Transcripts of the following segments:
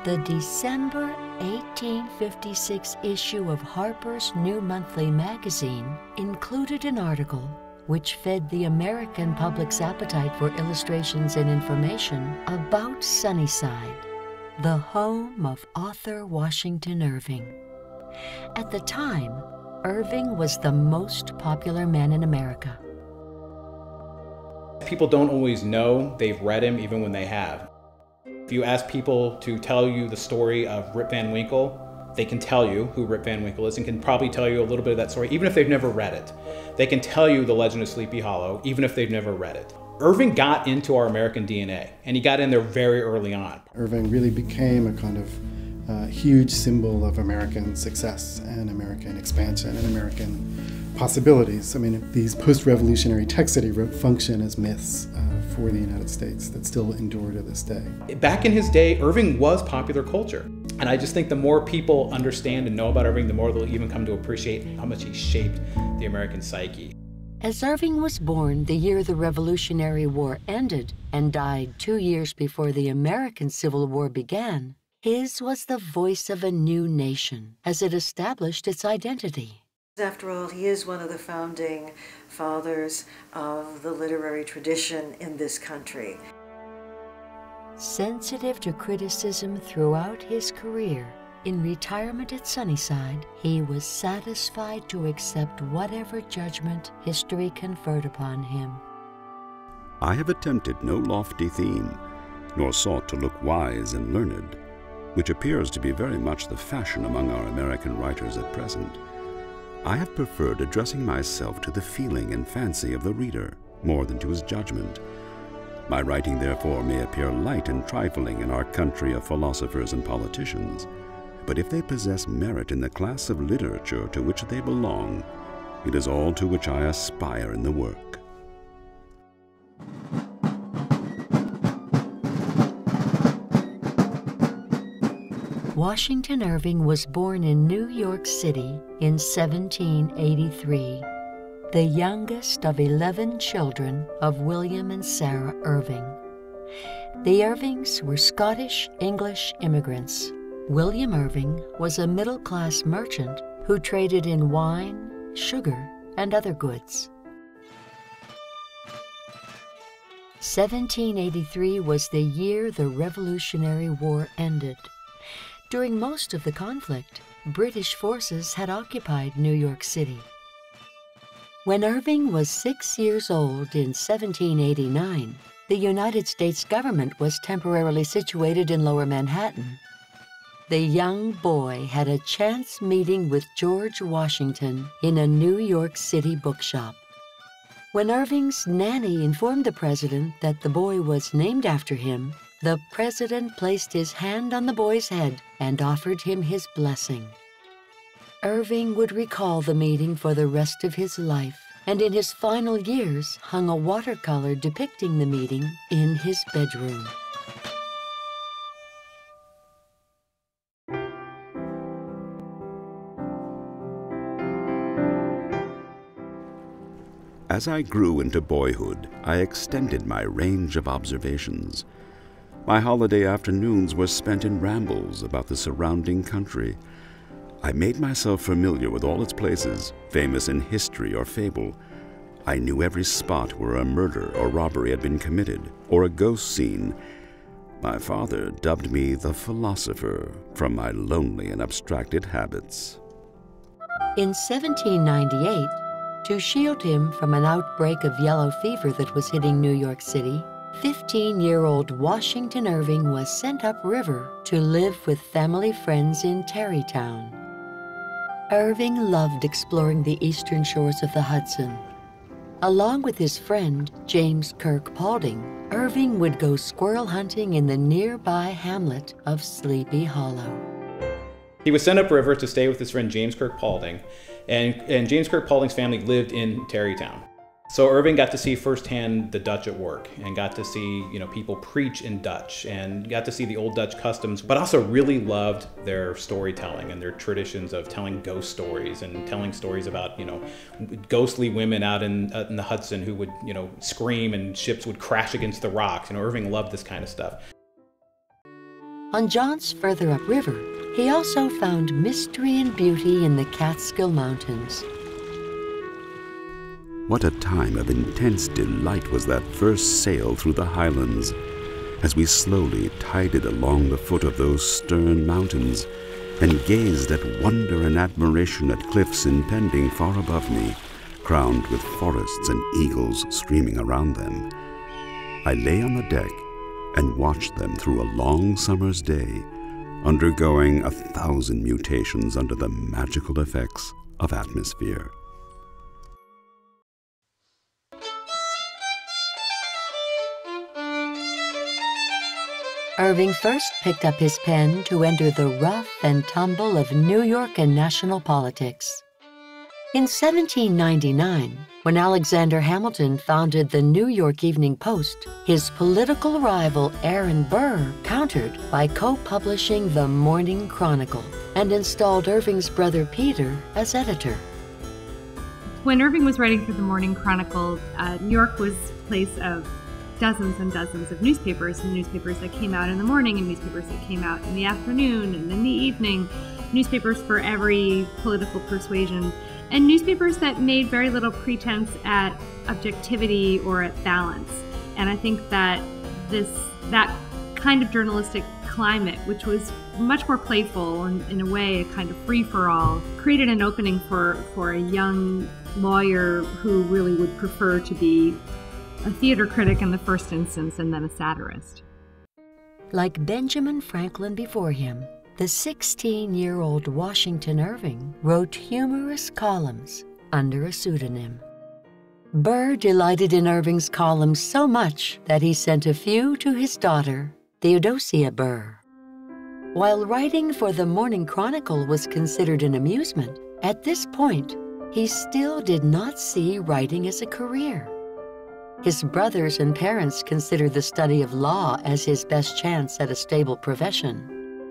The December 1856 issue of Harper's New Monthly magazine included an article which fed the American public's appetite for illustrations and information about Sunnyside, the home of author Washington Irving. At the time, Irving was the most popular man in America. People don't always know they've read him even when they have. If you ask people to tell you the story of Rip Van Winkle, they can tell you who Rip Van Winkle is and can probably tell you a little bit of that story, even if they've never read it. They can tell you the Legend of Sleepy Hollow, even if they've never read it. Irving got into our American DNA, and he got in there very early on. Irving really became a kind of huge symbol of American success and American expansion and American possibilities. I mean, these post-revolutionary texts that he wrote function as myths for the United States that still endure to this day. Back in his day, Irving was popular culture. And I just think the more people understand and know about Irving, the more they'll even come to appreciate how much he shaped the American psyche. As Irving was born the year the Revolutionary War ended and died 2 years before the American Civil War began, his was the voice of a new nation as it established its identity. After all, he is one of the founding fathers of the literary tradition in this country. Sensitive to criticism throughout his career, in retirement at Sunnyside, he was satisfied to accept whatever judgment history conferred upon him. I have attempted no lofty theme, nor sought to look wise and learned, which appears to be very much the fashion among our American writers at present. I have preferred addressing myself to the feeling and fancy of the reader more than to his judgment. My writing, therefore, may appear light and trifling in our country of philosophers and politicians, but if they possess merit in the class of literature to which they belong, it is all to which I aspire in the work. Washington Irving was born in New York City in 1783, the youngest of 11 children of William and Sarah Irving. The Irvings were Scottish English immigrants. William Irving was a middle-class merchant who traded in wine, sugar, and other goods. 1783 was the year the Revolutionary War ended. During most of the conflict, British forces had occupied New York City. When Irving was 6 years old in 1789, the United States government was temporarily situated in Lower Manhattan. The young boy had a chance meeting with George Washington in a New York City bookshop. When Irving's nanny informed the president that the boy was named after him, the president placed his hand on the boy's head and offered him his blessing. Irving would recall the meeting for the rest of his life, and in his final years hung a watercolor depicting the meeting in his bedroom. As I grew into boyhood, I extended my range of observations. My holiday afternoons were spent in rambles about the surrounding country. I made myself familiar with all its places, famous in history or fable. I knew every spot where a murder or robbery had been committed, or a ghost scene. My father dubbed me the philosopher from my lonely and abstracted habits. In 1798, to shield him from an outbreak of yellow fever that was hitting New York City, 15-year-old Washington Irving was sent upriver to live with family friends in Tarrytown. Irving loved exploring the eastern shores of the Hudson. Along with his friend, James Kirk Paulding, Irving would go squirrel hunting in the nearby hamlet of Sleepy Hollow. He was sent upriver to stay with his friend James Kirk Paulding, and James Kirk Paulding's family lived in Tarrytown. So Irving got to see firsthand the Dutch at work, and got to see, people preach in Dutch, and got to see the old Dutch customs, but also really loved their storytelling and their traditions of telling ghost stories and telling stories about, ghostly women out in the Hudson who would, scream and ships would crash against the rocks. Irving loved this kind of stuff. On jaunts further upriver, he also found mystery and beauty in the Catskill Mountains. What a time of intense delight was that first sail through the highlands, as we slowly tided along the foot of those stern mountains and gazed at wonder and admiration at cliffs impending far above me, crowned with forests and eagles streaming around them. I lay on the deck and watched them through a long summer's day, undergoing 1,000 mutations under the magical effects of atmosphere. Irving first picked up his pen to enter the rough and tumble of New York and national politics. In 1799, when Alexander Hamilton founded the New York Evening Post, his political rival Aaron Burr countered by co-publishing the Morning Chronicle and installed Irving's brother Peter as editor. When Irving was writing for the Morning Chronicle, New York was a place of dozens and dozens of newspapers, and newspapers that came out in the morning and newspapers that came out in the afternoon and in the evening, newspapers for every political persuasion, and newspapers that made very little pretense at objectivity or at balance. And I think that that kind of journalistic climate, which was much more playful and in a way a kind of free-for-all, created an opening for a young lawyer who really would prefer to be a theater critic in the first instance and then a satirist. Like Benjamin Franklin before him, the 16-year-old Washington Irving wrote humorous columns under a pseudonym. Burr delighted in Irving's columns so much that he sent a few to his daughter, Theodosia Burr. While writing for the Morning Chronicle was considered an amusement, at this point, he still did not see writing as a career. His brothers and parents considered the study of law as his best chance at a stable profession.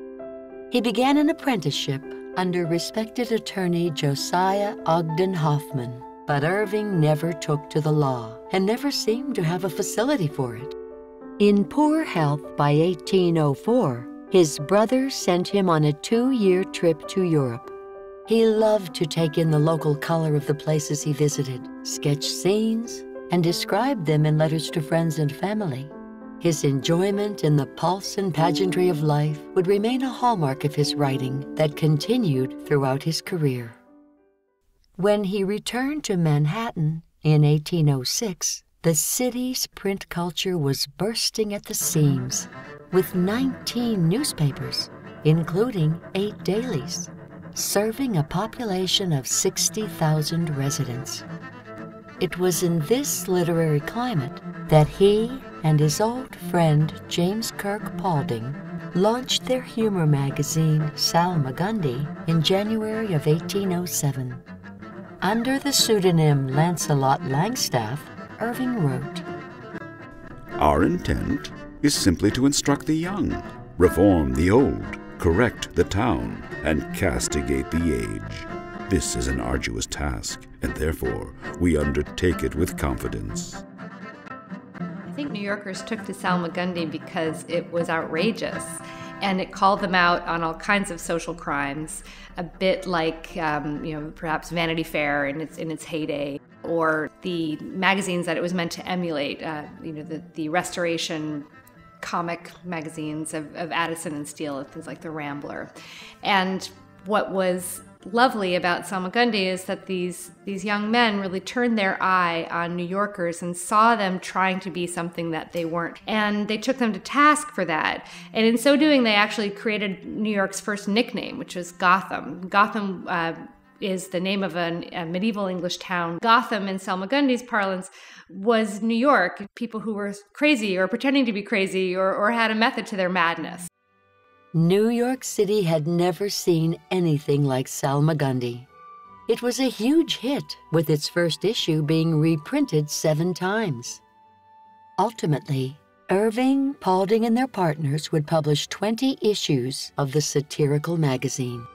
He began an apprenticeship under respected attorney Josiah Ogden Hoffman, but Irving never took to the law and never seemed to have a facility for it. In poor health by 1804, his brother sent him on a 2-year trip to Europe. He loved to take in the local color of the places he visited, sketch scenes, and describe them in letters to friends and family. His enjoyment in the pulse and pageantry of life would remain a hallmark of his writing that continued throughout his career. When he returned to Manhattan in 1806, the city's print culture was bursting at the seams, with 19 newspapers, including 8 dailies, serving a population of 60,000 residents. It was in this literary climate that he and his old friend James Kirk Paulding launched their humor magazine Salmagundi in January of 1807. Under the pseudonym Lancelot Langstaff, Irving wrote, "Our intent is simply to instruct the young, reform the old, correct the town, and castigate the age. This is an arduous task, and therefore we undertake it with confidence." I think New Yorkers took to Salmagundi because it was outrageous, and it called them out on all kinds of social crimes, a bit like, perhaps Vanity Fair in its heyday, or the magazines that it was meant to emulate, the Restoration comic magazines of Addison and Steele, things like The Rambler. And what was lovely about Salmagundi is that these young men really turned their eye on New Yorkers and saw them trying to be something that they weren't. And they took them to task for that. And in so doing, they actually created New York's first nickname, which was Gotham. Gotham is the name of a medieval English town. Gotham, in Salmagundi's parlance, was New York, people who were crazy or pretending to be crazy or had a method to their madness. New York City had never seen anything like Salmagundi. It was a huge hit, with its first issue being reprinted 7 times. Ultimately, Irving, Paulding, and their partners would publish 20 issues of the satirical magazine.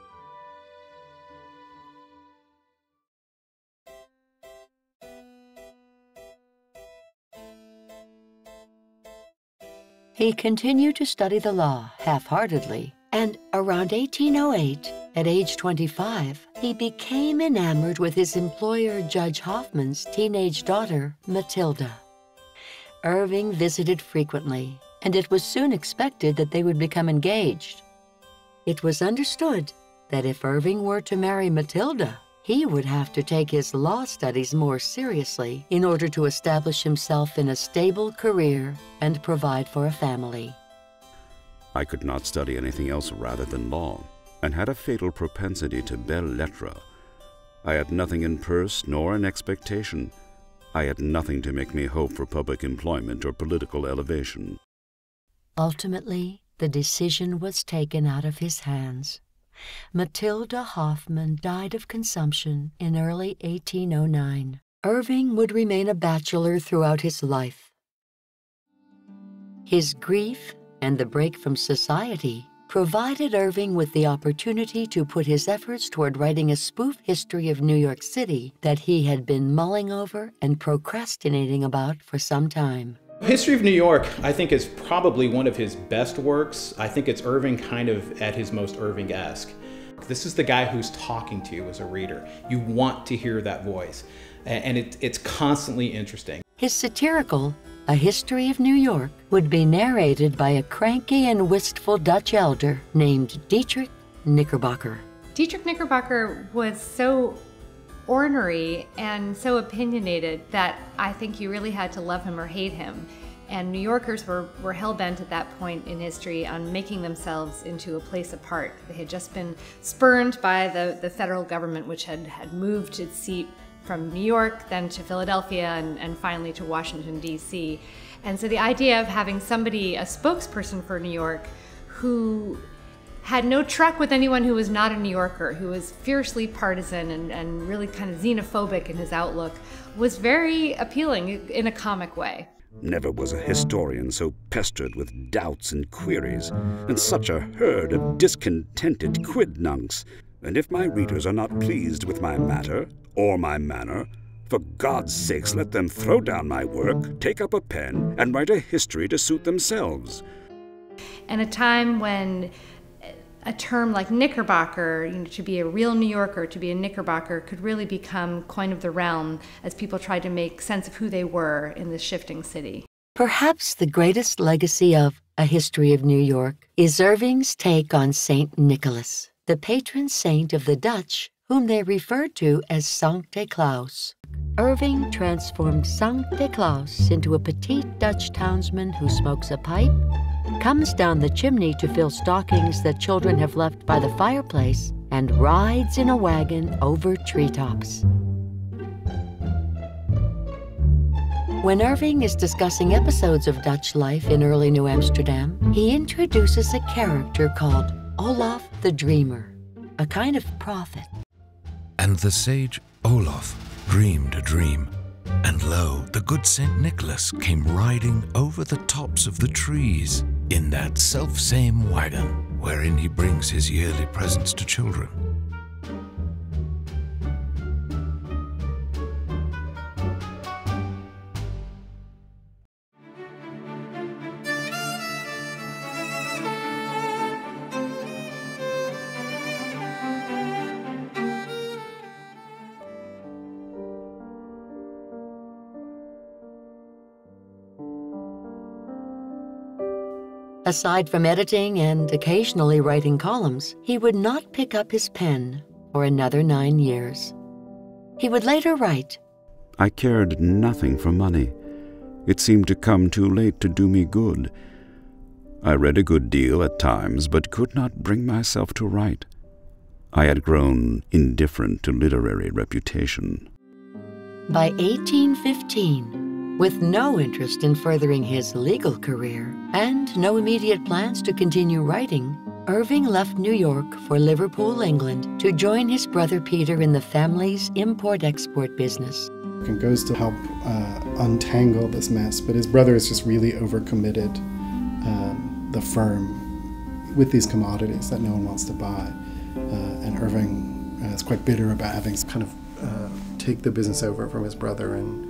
He continued to study the law half-heartedly, and around 1808, at age 25, he became enamored with his employer Judge Hoffman's teenage daughter, Matilda. Irving visited frequently, and it was soon expected that they would become engaged. It was understood that if Irving were to marry Matilda, he would have to take his law studies more seriously in order to establish himself in a stable career and provide for a family. I could not study anything else rather than law, and had a fatal propensity to belles lettres. I had nothing in purse nor in expectation. I had nothing to make me hope for public employment or political elevation. Ultimately, the decision was taken out of his hands. Matilda Hoffman died of consumption in early 1809. Irving would remain a bachelor throughout his life. His grief and the break from society provided Irving with the opportunity to put his efforts toward writing a spoof history of New York City that he had been mulling over and procrastinating about for some time. History of New York, I think, is probably one of his best works. I think it's Irving kind of at his most Irving-esque. This is the guy who's talking to you as a reader. You want to hear that voice, and it's constantly interesting. His satirical A History of New York would be narrated by a cranky and wistful Dutch elder named Dietrich Knickerbocker. Dietrich Knickerbocker was so ornery and so opinionated that I think you really had to love him or hate him. And New Yorkers were hell-bent at that point in history on making themselves into a place apart. They had just been spurned by the federal government, which had moved its seat from New York, then to Philadelphia, and finally to Washington, D.C. And so the idea of having somebody, a spokesperson for New York, who had no truck with anyone who was not a New Yorker, who was fiercely partisan and really kind of xenophobic in his outlook, was very appealing in a comic way. Never was a historian so pestered with doubts and queries, and such a herd of discontented quidnuncs. And if my readers are not pleased with my matter or my manner, for God's sakes let them throw down my work, take up a pen, and write a history to suit themselves. And a time when a term like Knickerbocker, to be a real New Yorker, to be a Knickerbocker, could really become coin of the realm as people tried to make sense of who they were in this shifting city. Perhaps the greatest legacy of A History of New York is Irving's take on St. Nicholas, the patron saint of the Dutch, whom they referred to as Sancte Claus. Irving transformed Sancte Claus into a petite Dutch townsman who smokes a pipe, comes down the chimney to fill stockings that children have left by the fireplace, and rides in a wagon over treetops. When Irving is discussing episodes of Dutch life in early New Amsterdam, he introduces a character called Olaf the Dreamer, a kind of prophet. And the sage Olaf dreamed a dream, and lo, the good St. Nicholas came riding over the tops of the trees in that self-same wagon wherein he brings his yearly presents to children. Aside from editing and occasionally writing columns, he would not pick up his pen for another 9 years. He would later write, I cared nothing for money. It seemed to come too late to do me good. I read a good deal at times, but could not bring myself to write. I had grown indifferent to literary reputation. By 1815, with no interest in furthering his legal career and no immediate plans to continue writing, Irving left New York for Liverpool, England, to join his brother Peter in the family's import-export business. And goes to help untangle this mess, but his brother is just really overcommitted the firm with these commodities that no one wants to buy. And Irving is quite bitter about having kind of take the business over from his brother and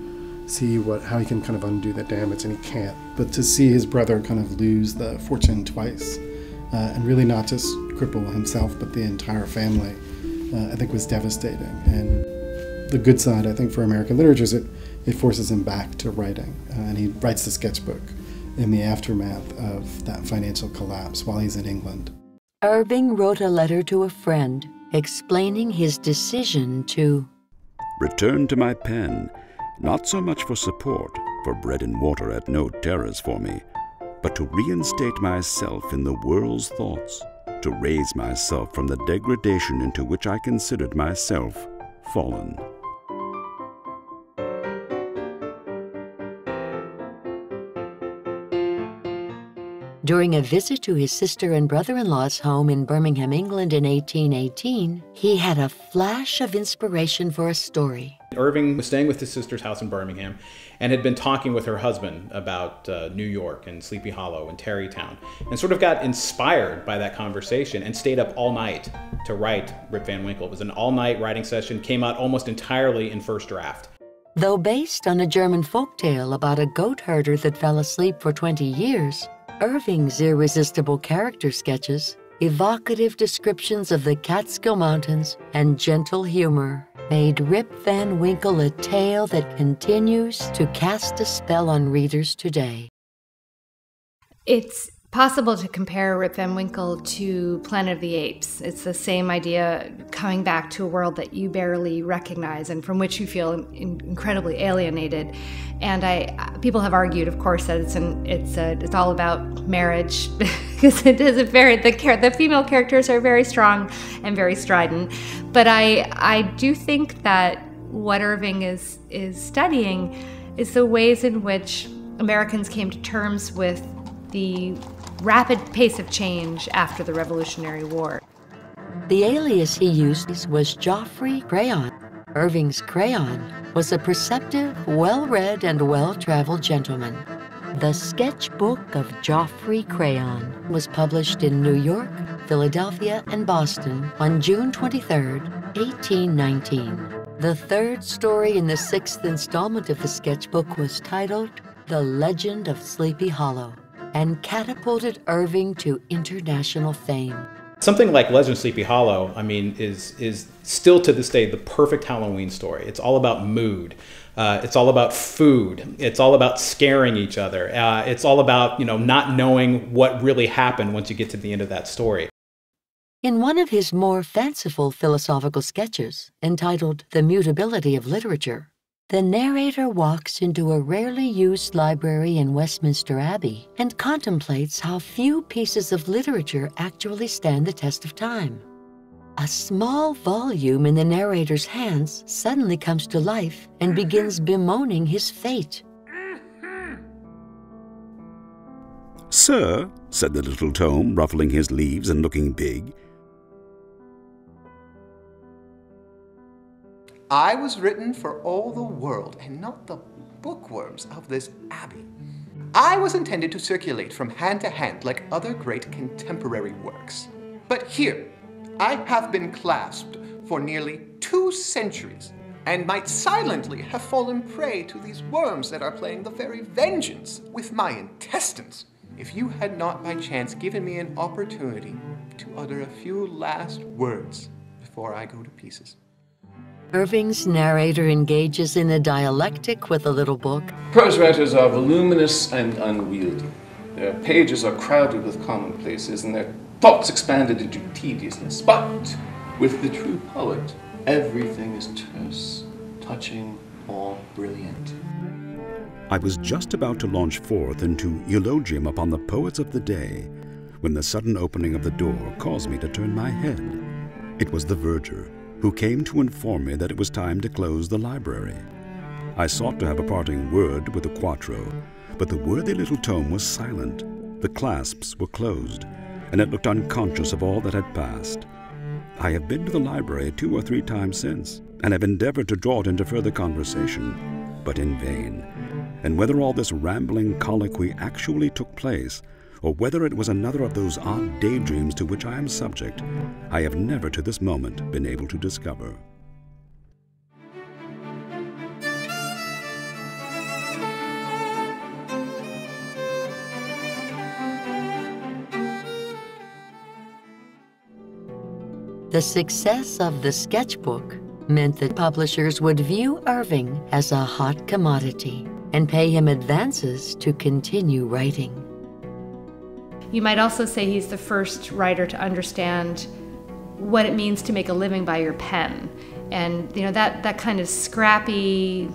see how he can kind of undo that damage, and he can't. But to see his brother kind of lose the fortune twice, and really not just cripple himself, but the entire family, I think was devastating. And the good side, I think, for American literature is it forces him back to writing. And he writes the sketchbook in the aftermath of that financial collapse while he's in England. Irving wrote a letter to a friend explaining his decision to return to my pen, not so much for support, for bread and water had no terrors for me, but to reinstate myself in the world's thoughts, to raise myself from the degradation into which I considered myself fallen. During a visit to his sister and brother-in-law's home in Birmingham, England in 1818, he had a flash of inspiration for a story. Irving was staying with his sister's house in Birmingham and had been talking with her husband about New York and Sleepy Hollow and Tarrytown, and sort of got inspired by that conversation and stayed up all night to write Rip Van Winkle. It was an all-night writing session, came out almost entirely in first draft. Though based on a German folktale about a goat herder that fell asleep for 20 years, Irving's irresistible character sketches, evocative descriptions of the Catskill Mountains, and gentle humor made Rip Van Winkle a tale that continues to cast a spell on readers today. It's possible to compare Rip Van Winkle to Planet of the Apes. It's the same idea, coming back to a world that you barely recognize and from which you feel incredibly alienated. And people have argued, of course, that it's all about marriage because it is the female characters are very strong and very strident. But I do think that what Irving is studying is the ways in which Americans came to terms with the rapid pace of change after the Revolutionary War. The alias he used was Geoffrey Crayon. Irving's Crayon was a perceptive, well-read, and well-traveled gentleman. The Sketchbook of Geoffrey Crayon was published in New York, Philadelphia, and Boston on June 23, 1819. The third story in the sixth installment of the sketchbook was titled The Legend of Sleepy Hollow, and catapulted Irving to international fame. Something like Legend of Sleepy Hollow, is still to this day the perfect Halloween story. It's all about mood. It's all about food. It's all about scaring each other. It's all about, not knowing what really happened once you get to the end of that story. In one of his more fanciful philosophical sketches, entitled The Mutability of Literature, the narrator walks into a rarely used library in Westminster Abbey and contemplates how few pieces of literature actually stand the test of time. A small volume in the narrator's hands suddenly comes to life and begins bemoaning his fate. "Sir," said the little tome, ruffling his leaves and looking big, I was written for all the world, and not the bookworms of this abbey. I was intended to circulate from hand to hand like other great contemporary works. But here, I have been clasped for nearly 2 centuries, and might silently have fallen prey to these worms that are playing the very vengeance with my intestines, if you had not by chance given me an opportunity to utter a few last words before I go to pieces. Irving's narrator engages in a dialectic with the little book. Prose writers are voluminous and unwieldy. Their pages are crowded with commonplaces, and their thoughts expanded into tediousness. But with the true poet, everything is terse, touching, or brilliant. I was just about to launch forth into eulogium upon the poets of the day, when the sudden opening of the door caused me to turn my head. It was the verger, who came to inform me that it was time to close the library. I sought to have a parting word with the quarto, but the worthy little tome was silent. The clasps were closed, and it looked unconscious of all that had passed. I have been to the library 2 or 3 times since, and have endeavored to draw it into further conversation, but in vain. And whether all this rambling colloquy actually took place, or whether it was another of those odd daydreams to which I am subject, I have never to this moment been able to discover. The success of the sketchbook meant that publishers would view Irving as a hot commodity and pay him advances to continue writing. You might also say he's the first writer to understand what it means to make a living by your pen. And that kind of scrappy,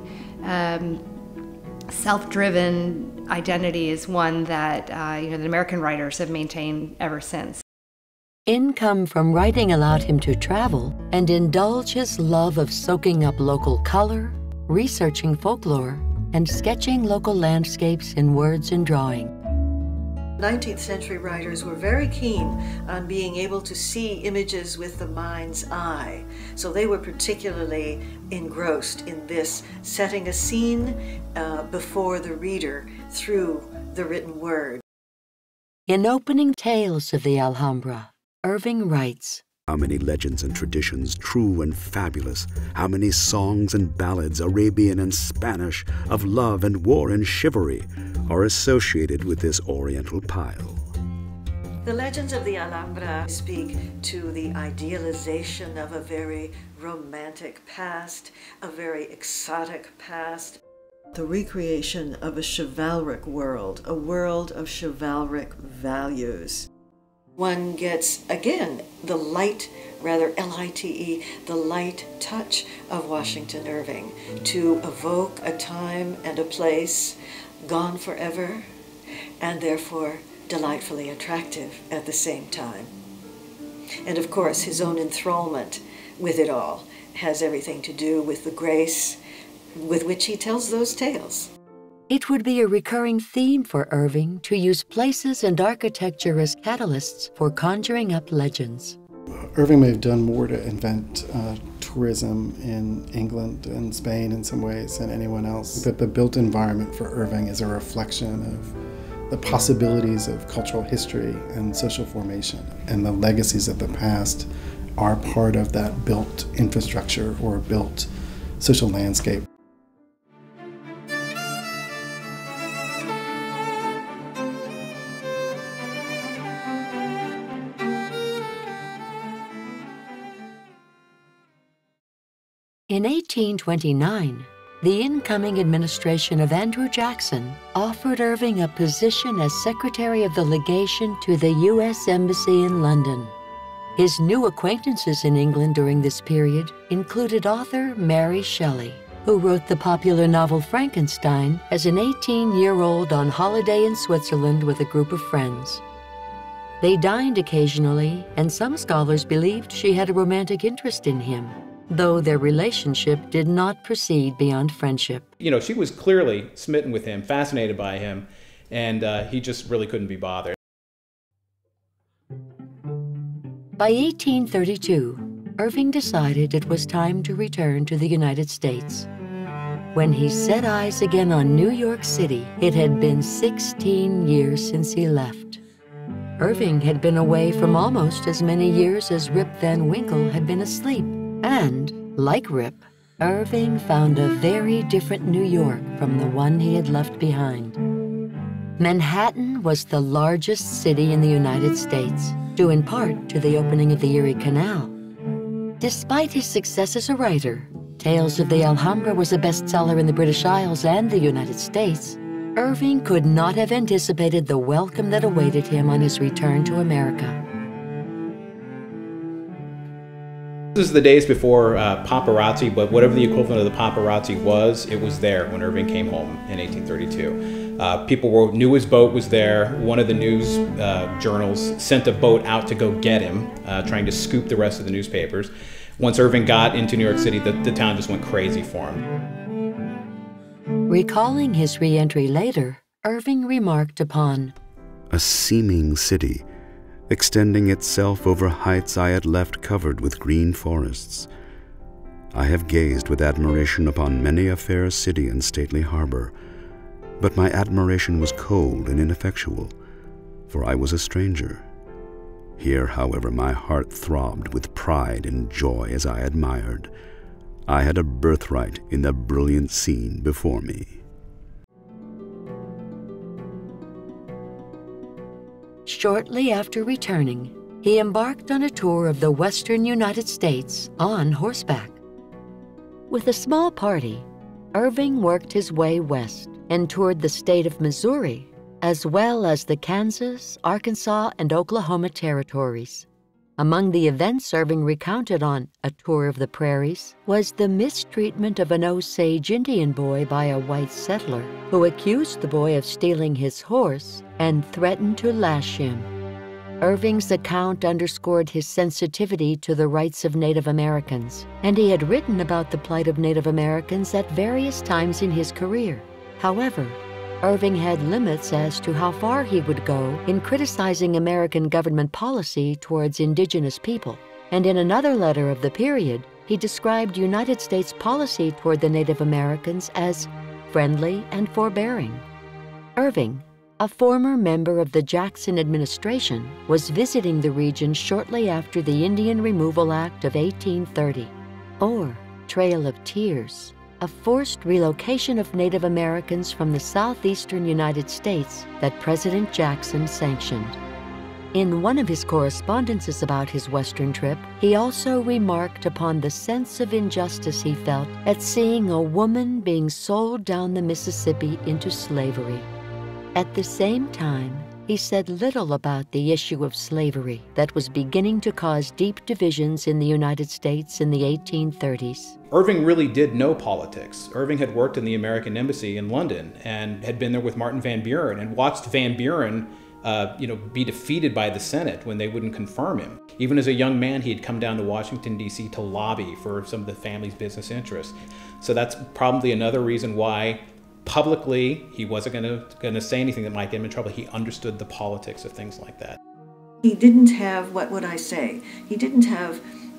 self-driven identity is one that the American writers have maintained ever since. Income from writing allowed him to travel and indulge his love of soaking up local color, researching folklore, and sketching local landscapes in words and drawing. 19th century writers were very keen on being able to see images with the mind's eye. So they were particularly engrossed in this, setting a scene before the reader through the written word. In opening Tales of the Alhambra, Irving writes, "How many legends and traditions, true and fabulous, how many songs and ballads, Arabian and Spanish, of love and war and chivalry, are associated with this oriental pile." The legends of the Alhambra speak to the idealization of a very romantic past, a very exotic past, the recreation of a chivalric world, a world of chivalric values. One gets, again, the light, rather L-I-T-E, the light touch of Washington Irving to evoke a time and a place gone forever, and therefore delightfully attractive at the same time. And of course, his own enthrallment with it all has everything to do with the grace with which he tells those tales. It would be a recurring theme for Irving to use places and architecture as catalysts for conjuring up legends. Irving may have done more to invent tourism in England and Spain in some ways than anyone else. But the built environment for Irving is a reflection of the possibilities of cultural history and social formation. And the legacies of the past are part of that built infrastructure or built social landscape. In 1829, the incoming administration of Andrew Jackson offered Irving a position as Secretary of the Legation to the U.S. Embassy in London. His new acquaintances in England during this period included author Mary Shelley, who wrote the popular novel Frankenstein as an 18-year-old on holiday in Switzerland with a group of friends. They dined occasionally, and some scholars believed she had a romantic interest in him, though their relationship did not proceed beyond friendship. She was clearly smitten with him, fascinated by him, and he just really couldn't be bothered. By 1832, Irving decided it was time to return to the United States. When he set eyes again on New York City, it had been 16 years since he left. Irving had been away from almost as many years as Rip Van Winkle had been asleep. And, like Rip, Irving found a very different New York from the one he had left behind. Manhattan was the largest city in the United States, due in part to the opening of the Erie Canal. Despite his success as a writer, Tales of the Alhambra was a bestseller in the British Isles and the United States. Irving could not have anticipated the welcome that awaited him on his return to America. This is the days before paparazzi, but whatever the equivalent of the paparazzi was, it was there when Irving came home in 1832. People knew his boat was there. One of the news journals sent a boat out to go get him, trying to scoop the rest of the newspapers. Once Irving got into New York City, the town just went crazy for him. Recalling his re-entry later, Irving remarked upon a seeming city, extending itself over heights I had left covered with green forests. I have gazed with admiration upon many a fair city and stately harbor, but my admiration was cold and ineffectual, for I was a stranger. Here, however, my heart throbbed with pride and joy as I admired. I had a birthright in the brilliant scene before me. Shortly after returning, he embarked on a tour of the western United States on horseback. With a small party, Irving worked his way west and toured the state of Missouri, as well as the Kansas, Arkansas, and Oklahoma territories. Among the events Irving recounted on A Tour of the Prairies was the mistreatment of an Osage Indian boy by a white settler who accused the boy of stealing his horse and threatened to lash him. Irving's account underscored his sensitivity to the rights of Native Americans, and he had written about the plight of Native Americans at various times in his career. However, Irving had limits as to how far he would go in criticizing American government policy towards indigenous people, and in another letter of the period, he described United States policy toward the Native Americans as friendly and forbearing. Irving, a former member of the Jackson administration, was visiting the region shortly after the Indian Removal Act of 1830, or Trail of Tears, a forced relocation of Native Americans from the southeastern United States that President Jackson sanctioned. In one of his correspondences about his Western trip, he also remarked upon the sense of injustice he felt at seeing a woman being sold down the Mississippi into slavery. At the same time, he said little about the issue of slavery that was beginning to cause deep divisions in the United States in the 1830s. Irving really did know politics. Irving had worked in the American Embassy in London and had been there with Martin Van Buren and watched Van Buren be defeated by the Senate when they wouldn't confirm him. Even as a young man, he had come down to Washington, D.C. to lobby for some of the family's business interests. So that's probably another reason why publicly he wasn't going to say anything that might get him in trouble. He understood the politics of things like that. He didn't have, what would I say? He didn't have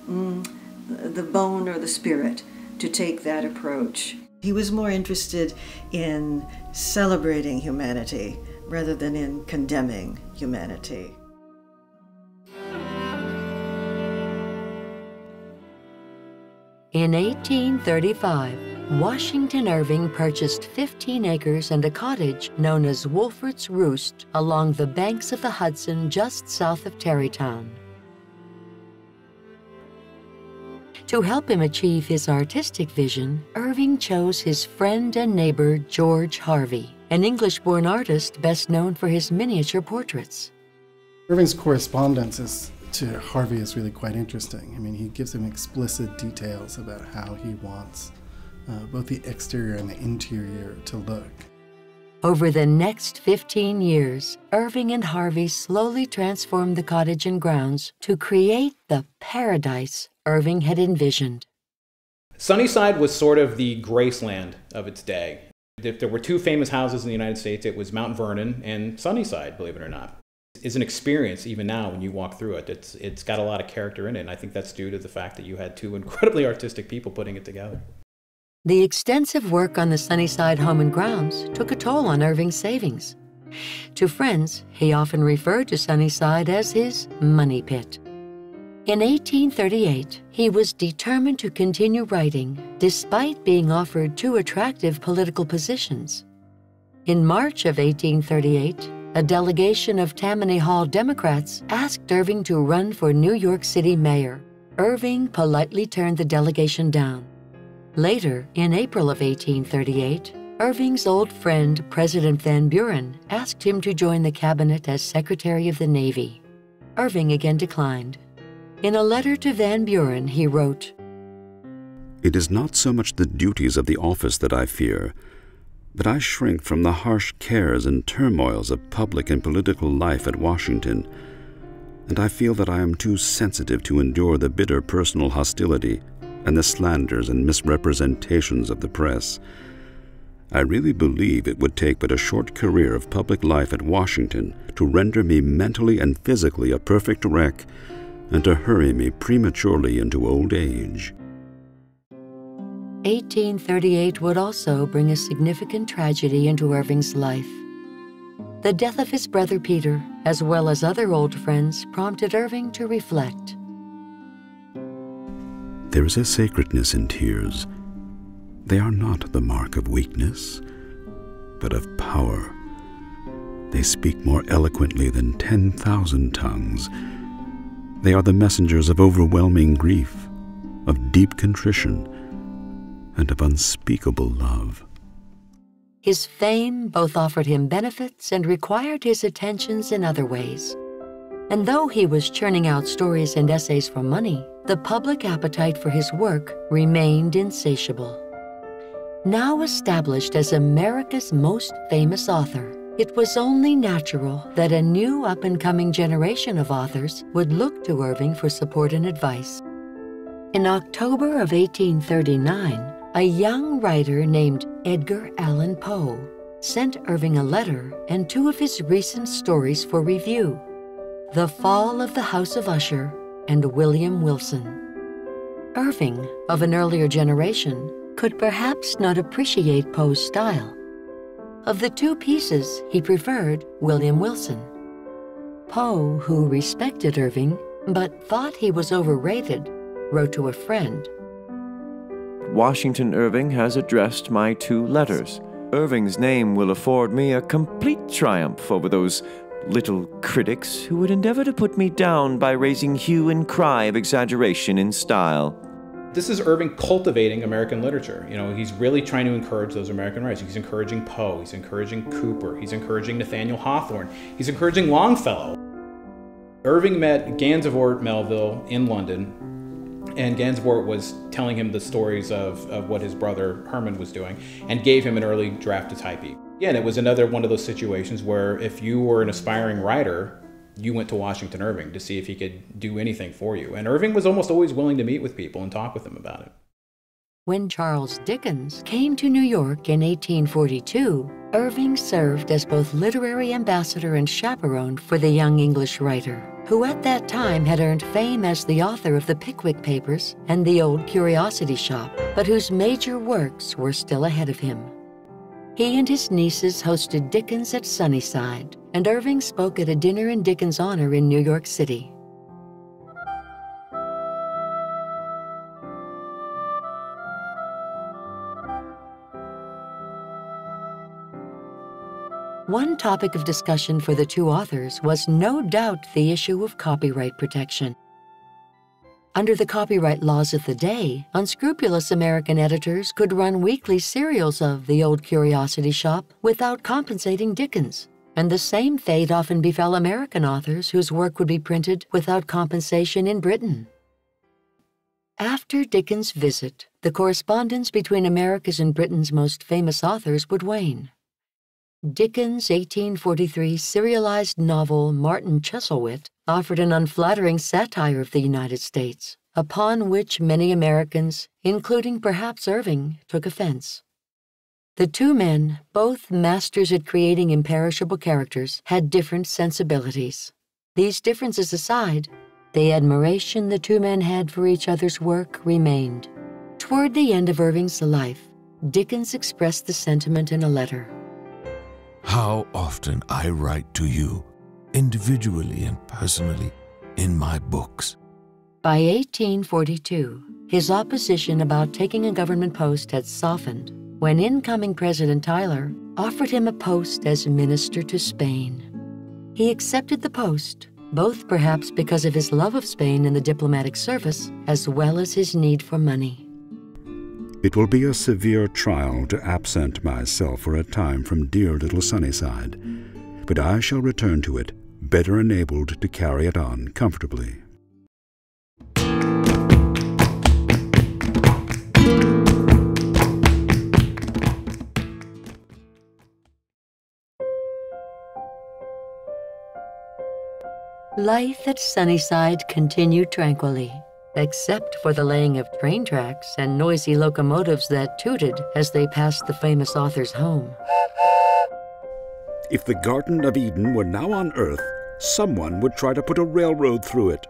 the bone or the spirit to take that approach. He was more interested in celebrating humanity rather than in condemning humanity. In 1835, Washington Irving purchased 15 acres and a cottage known as Wolfert's Roost along the banks of the Hudson just south of Tarrytown. To help him achieve his artistic vision, Irving chose his friend and neighbor George Harvey, an English-born artist best known for his miniature portraits. Irving's correspondence to Harvey is really quite interesting. I mean, he gives him explicit details about how he wants both the exterior and the interior to look. Over the next 15 years, Irving and Harvey slowly transformed the cottage and grounds to create the paradise Irving had envisioned. Sunnyside was sort of the Graceland of its day. If there were two famous houses in the United States, it was Mount Vernon and Sunnyside, believe it or not. It's an experience even now when you walk through it. It's got a lot of character in it, and I think that's due to the fact that you had two incredibly artistic people putting it together. The extensive work on the Sunnyside home and grounds took a toll on Irving's savings. To friends, he often referred to Sunnyside as his money pit. In 1838, he was determined to continue writing despite being offered two attractive political positions. In March of 1838, a delegation of Tammany Hall Democrats asked Irving to run for New York City mayor. Irving politely turned the delegation down. Later, in April of 1838, Irving's old friend, President Van Buren, asked him to join the cabinet as Secretary of the Navy. Irving again declined. In a letter to Van Buren, he wrote, "It is not so much the duties of the office that I fear, but I shrink from the harsh cares and turmoils of public and political life at Washington, and I feel that I am too sensitive to endure the bitter personal hostility and the slanders and misrepresentations of the press. I really believe it would take but a short career of public life at Washington to render me mentally and physically a perfect wreck and to hurry me prematurely into old age." 1838 would also bring a significant tragedy into Irving's life. The death of his brother Peter, as well as other old friends, prompted Irving to reflect. There is a sacredness in tears. They are not the mark of weakness, but of power. They speak more eloquently than 10,000 tongues, They are the messengers of overwhelming grief, of deep contrition, and of unspeakable love. His fame both offered him benefits and required his attentions in other ways. And though he was churning out stories and essays for money, the public appetite for his work remained insatiable. Now established as America's most famous author, it was only natural that a new up-and-coming generation of authors would look to Irving for support and advice. In October of 1839, a young writer named Edgar Allan Poe sent Irving a letter and two of his recent stories for review, The Fall of the House of Usher and William Wilson. Irving, of an earlier generation, could perhaps not appreciate Poe's style. Of the two pieces, he preferred William Wilson. Poe, who respected Irving but thought he was overrated, wrote to a friend, Washington Irving has addressed my 2 letters. Irving's name will afford me a complete triumph over those little critics who would endeavor to put me down by raising hue and cry of exaggeration in style. This is Irving cultivating American literature. You know, he's really trying to encourage those American writers. He's encouraging Poe, he's encouraging Cooper, he's encouraging Nathaniel Hawthorne, he's encouraging Longfellow. Irving met Gansevoort Melville in London, and Gansevoort was telling him the stories of what his brother Herman was doing and gave him an early draft of type-E. Again, it was another one of those situations where if you were an aspiring writer, you went to Washington Irving to see if he could do anything for you. And Irving was almost always willing to meet with people and talk with them about it. When Charles Dickens came to New York in 1842, Irving served as both literary ambassador and chaperone for the young English writer, who at that time had earned fame as the author of the Pickwick Papers and the Old Curiosity Shop, but whose major works were still ahead of him. He and his nieces hosted Dickens at Sunnyside, and Irving spoke at a dinner in Dickens' honor in New York City. One topic of discussion for the two authors was no doubt the issue of copyright protection. Under the copyright laws of the day, unscrupulous American editors could run weekly serials of The Old Curiosity Shop without compensating Dickens, and the same fate often befell American authors whose work would be printed without compensation in Britain. After Dickens' visit, the correspondence between America's and Britain's most famous authors would wane. Dickens' 1843 serialized novel Martin Chuzzlewit offered an unflattering satire of the United States, upon which many Americans, including perhaps Irving, took offense. The two men, both masters at creating imperishable characters, had different sensibilities. These differences aside, the admiration the two men had for each other's work remained. Toward the end of Irving's life, Dickens expressed the sentiment in a letter. How often I write to you, individually and personally, in my books. By 1842, his opposition about taking a government post had softened when incoming President Tyler offered him a post as minister to Spain. He accepted the post, both perhaps because of his love of Spain and the diplomatic service, as well as his need for money. It will be a severe trial to absent myself for a time from dear little Sunnyside, but I shall return to it better enabled to carry it on comfortably. Life at Sunnyside continued tranquilly, except for the laying of train tracks and noisy locomotives that tooted as they passed the famous author's home. If the Garden of Eden were now on Earth, someone would try to put a railroad through it.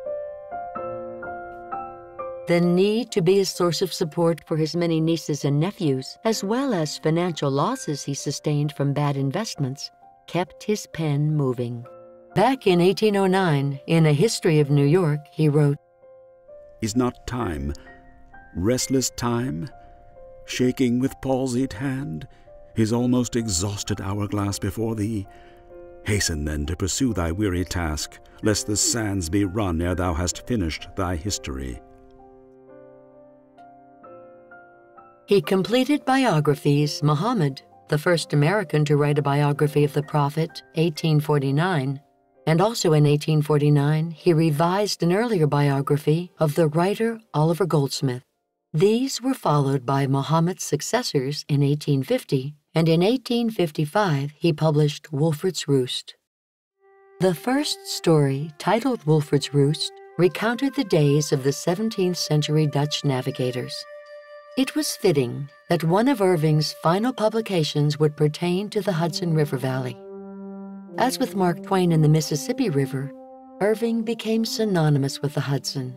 The need to be a source of support for his many nieces and nephews, as well as financial losses he sustained from bad investments, kept his pen moving. Back in 1809, in A History of New York, he wrote, Is not time, restless time, shaking with palsied hand, his almost exhausted hourglass before thee, Hasten then to pursue thy weary task, lest the sands be run ere thou hast finished thy history. He completed biographies. Muhammad, the first American to write a biography of the Prophet, 1849, and also in 1849 he revised an earlier biography of the writer Oliver Goldsmith. These were followed by Muhammad's successors in 1850, and in 1855 he published Wolfert's Roost. The first story, titled Wolfert's Roost, recounted the days of the 17th century Dutch navigators. It was fitting that one of Irving's final publications would pertain to the Hudson River Valley. As with Mark Twain and the Mississippi River, Irving became synonymous with the Hudson.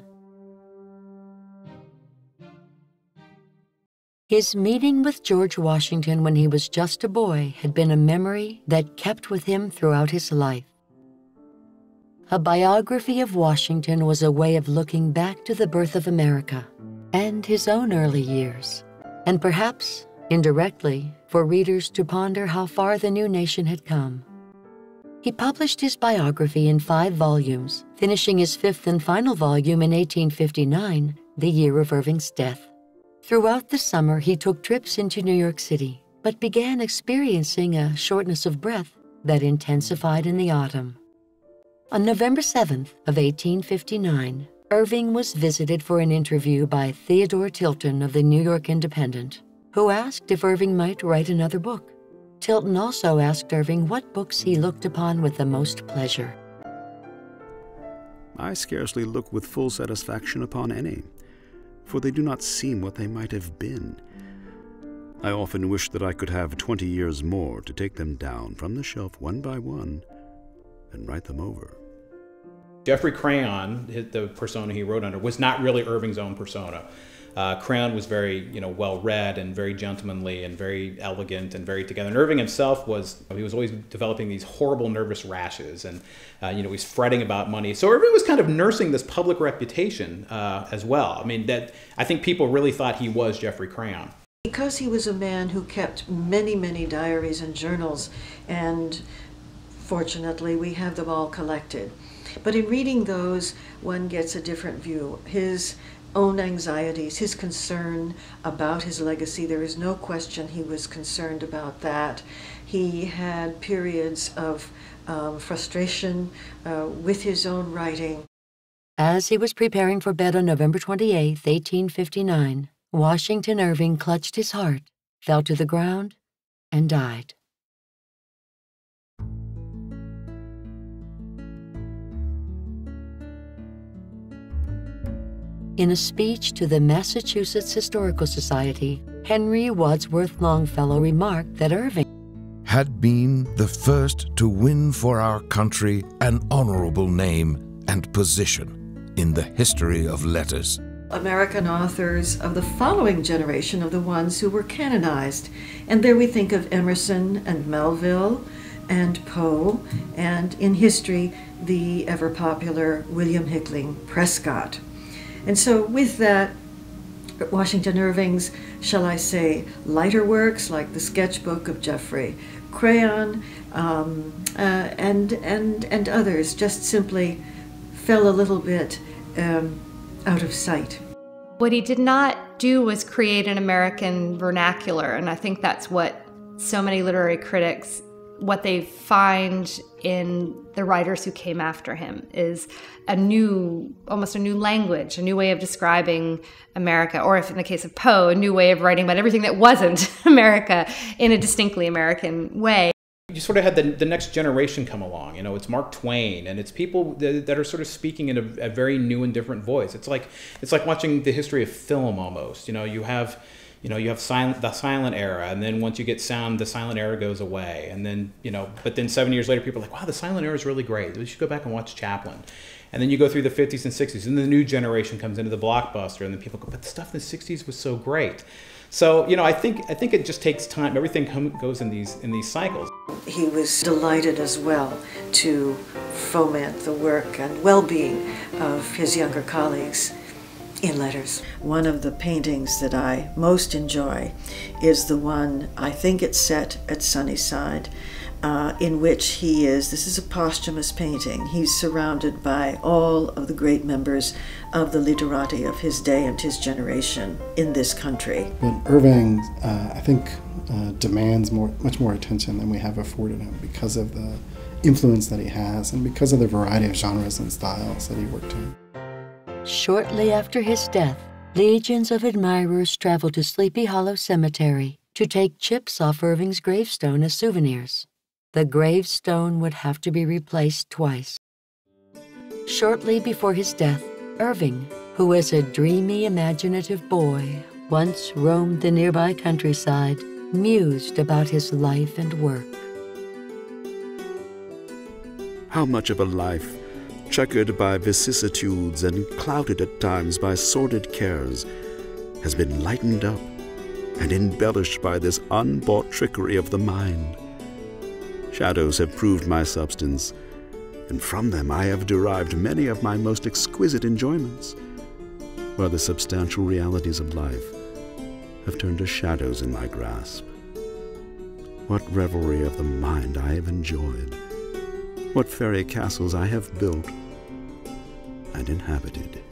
His meeting with George Washington when he was just a boy had been a memory that kept with him throughout his life. A biography of Washington was a way of looking back to the birth of America and his own early years, and perhaps, indirectly, for readers to ponder how far the new nation had come. He published his biography in 5 volumes, finishing his 5th and final volume in 1859, the year of Irving's death. Throughout the summer, he took trips into New York City, but began experiencing a shortness of breath that intensified in the autumn. On November 7th of 1859, Irving was visited for an interview by Theodore Tilton of the New York Independent, who asked if Irving might write another book. Tilton also asked Irving what books he looked upon with the most pleasure. I scarcely look with full satisfaction upon any, for they do not seem what they might have been. I often wish that I could have 20 years more to take them down from the shelf one by one and write them over. Geoffrey Crayon, the persona he wrote under, was not really Irving's own persona. Crayon was very, well-read and very gentlemanly and very elegant and very together. And Irving himself he was always developing these horrible nervous rashes, and he's fretting about money. So Irving was kind of nursing this public reputation as well. I think people really thought he was Geoffrey Crayon. Because he was a man who kept many, many diaries and journals, and fortunately we have them all collected. But in reading those, one gets a different view. His own anxieties, his concern about his legacy, there is no question he was concerned about that. He had periods of frustration with his own writing. As he was preparing for bed on November 28, 1859, Washington Irving clutched his heart, fell to the ground, and died. In a speech to the Massachusetts Historical Society, Henry Wadsworth Longfellow remarked that Irving had been the first to win for our country an honorable name and position in the history of letters. American authors of the following generation of the ones who were canonized. And there we think of Emerson and Melville and Poe, and in history, the ever-popular William Hickling Prescott. And so with that, Washington Irving's, shall I say, lighter works like the sketchbook of Geoffrey Crayon and others just simply fell a little bit out of sight. What he did not do was create an American vernacular, and I think that's what so many literary critics, what they find in the writers who came after him is almost a new language, a new way of describing America, or if in the case of Poe, a new way of writing about everything that wasn't America in a distinctly American way. You sort of had the next generation come along. It's Mark Twain, and it's people that are sort of speaking in a very new and different voice. It's like watching the history of film almost. You have the silent era, and then once you get sound, the silent era goes away, and then but then 7 years later, people are like, wow, the silent era is really great. We should go back and watch Chaplin. And then you go through the 50s and 60s, and the new generation comes into the blockbuster, and then people go, but the stuff in the 60s was so great. So I think it just takes time. Everything goes in these cycles. He was delighted as well to foment the work and well-being of his younger colleagues in letters. One of the paintings that I most enjoy is the one, I think it's set at Sunnyside, in which he is, this is a posthumous painting, he's surrounded by all of the great members of the literati of his day and his generation in this country. But Irving, I think, demands much more attention than we have afforded him because of the influence that he has and because of the variety of genres and styles that he worked in. Shortly after his death, legions of admirers traveled to Sleepy Hollow Cemetery to take chips off Irving's gravestone as souvenirs. The gravestone would have to be replaced twice. Shortly before his death, Irving, who was a dreamy, imaginative boy, once roamed the nearby countryside, mused about his life and work. How much of a life, checkered by vicissitudes and clouded at times by sordid cares, has been lightened up and embellished by this unbought trickery of the mind. Shadows have proved my substance, and from them I have derived many of my most exquisite enjoyments, while the substantial realities of life have turned to shadows in my grasp. What revelry of the mind I have enjoyed, what fairy castles I have built and inhabited.